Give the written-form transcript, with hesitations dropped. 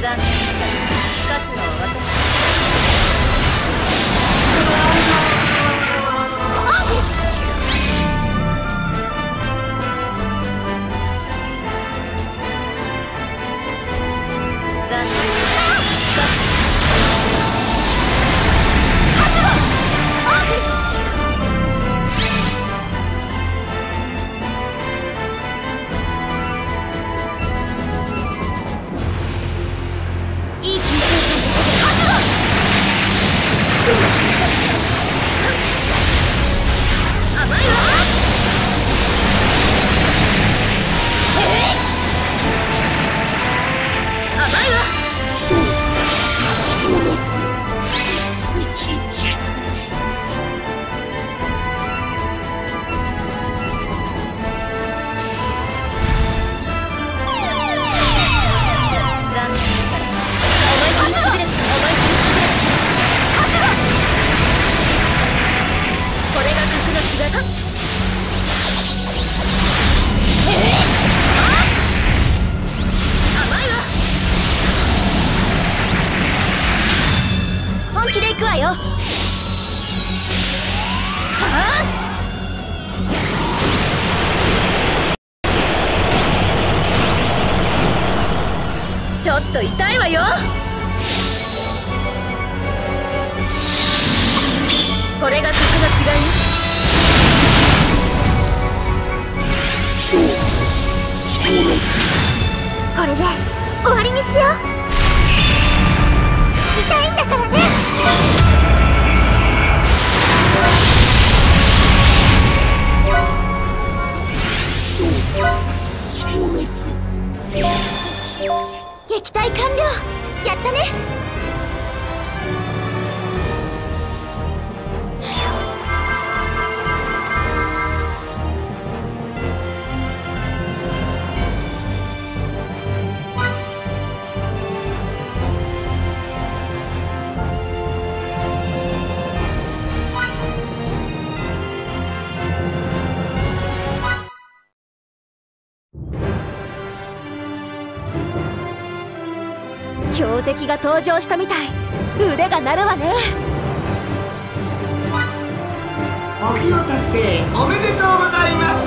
残念だ。勝つのは私。残念。本気で行くわよ。ちょっと痛いわよ。これが格の違い。これで終わりにしよう。痛いんだからね。撃退完了。やったね。強敵が登場したみたい。腕が鳴るわね。 目標達成おめでとうございます。